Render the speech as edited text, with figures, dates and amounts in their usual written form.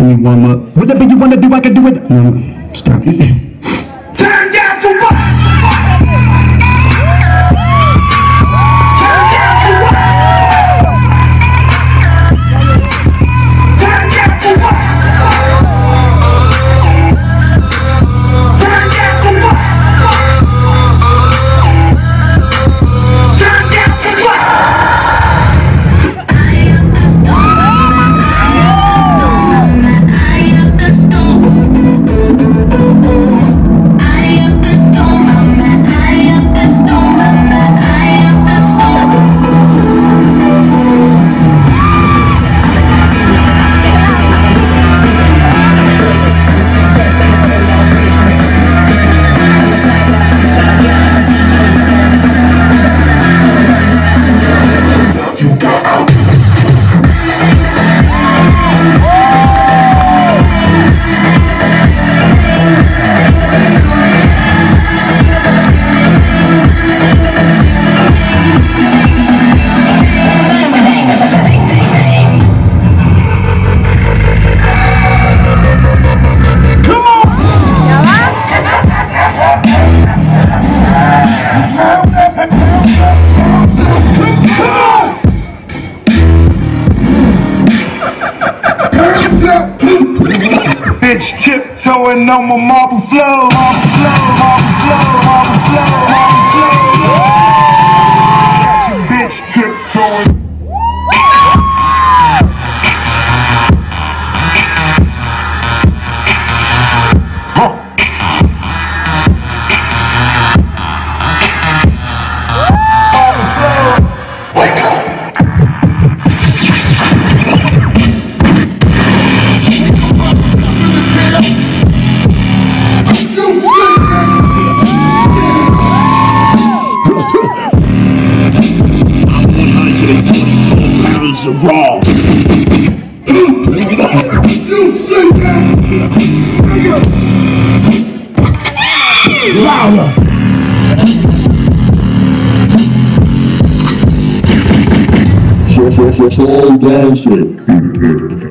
me warm up. Whatever you wanna do, I can do it. No, stop eating. Turn down for what? Bitch tiptoeing on my marble flow, marble flow, marble flow, marble flow, marble flow. Bitch tiptoeing. Raw. Louder. So dancing.